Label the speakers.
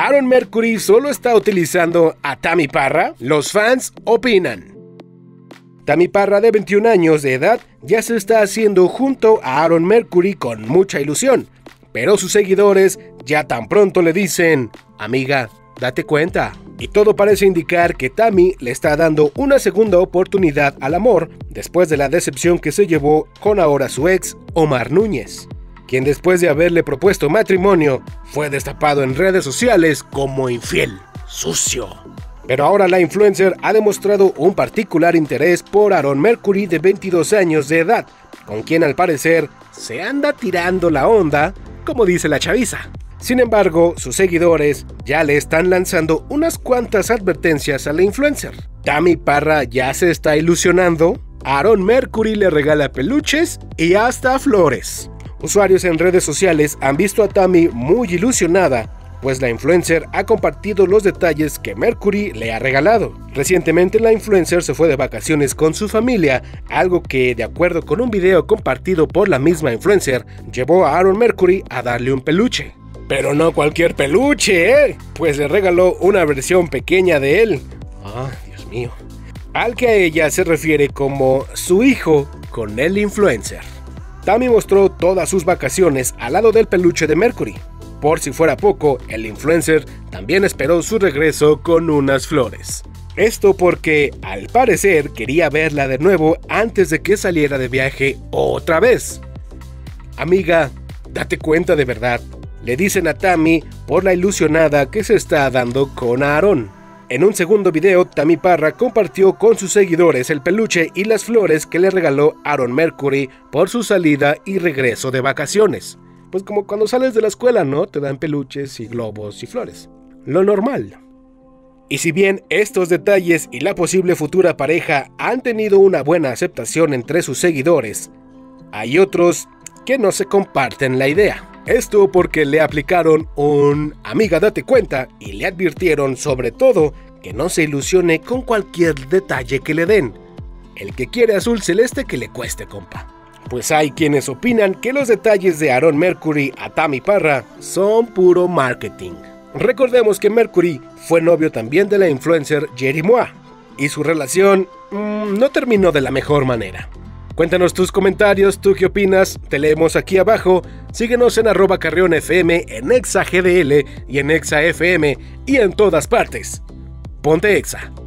Speaker 1: ¿Aaron Mercury solo está utilizando a Tammy Parra? Los fans opinan. Tammy Parra, de 21 años de edad, ya se está haciendo junto a Aaron Mercury con mucha ilusión, pero sus seguidores ya tan pronto le dicen: amiga, date cuenta. Y todo parece indicar que Tammy le está dando una segunda oportunidad al amor después de la decepción que se llevó con ahora su ex, Omar Núñez, quien después de haberle propuesto matrimonio fue destapado en redes sociales como infiel, sucio. Pero ahora la influencer ha demostrado un particular interés por Aaron Mercury, de 22 años de edad, con quien al parecer se anda tirando la onda, como dice la chaviza. Sin embargo, sus seguidores ya le están lanzando unas cuantas advertencias a la influencer. Tammy Parra ya se está ilusionando, Aaron Mercury le regala peluches y hasta flores. Usuarios en redes sociales han visto a Tammy muy ilusionada, pues la influencer ha compartido los detalles que Mercury le ha regalado. Recientemente la influencer se fue de vacaciones con su familia, algo que, de acuerdo con un video compartido por la misma influencer, llevó a Aaron Mercury a darle un peluche. Pero no cualquier peluche, pues le regaló una versión pequeña de él. Dios mío. Al que a ella se refiere como su hijo con el influencer. Tammy mostró todas sus vacaciones al lado del peluche de Mercury. Por si fuera poco, el influencer también esperó su regreso con unas flores. Esto porque, al parecer, quería verla de nuevo antes de que saliera de viaje otra vez. Amiga, date cuenta de verdad, le dicen a Tammy por la ilusionada que se está dando con Aaron. En un segundo video, Tammy Parra compartió con sus seguidores el peluche y las flores que le regaló Aaron Mercury por su salida y regreso de vacaciones. Pues como cuando sales de la escuela, ¿no? Te dan peluches y globos y flores. Lo normal. Y si bien estos detalles y la posible futura pareja han tenido una buena aceptación entre sus seguidores, hay otros que no se comparten la idea. Esto porque le aplicaron un amiga date cuenta y le advirtieron sobre todo que no se ilusione con cualquier detalle que le den. El que quiere azul celeste que le cueste, compa. Pues hay quienes opinan que los detalles de Aaron Mercury a Tammy Parra son puro marketing. Recordemos que Mercury fue novio también de la influencer Yeri Moa, y su relación no terminó de la mejor manera. Cuéntanos tus comentarios, ¿tú qué opinas? Te leemos aquí abajo. Síguenos en @CarrionFM, en ExaGDL y en ExaFM y en todas partes. Ponte Exa.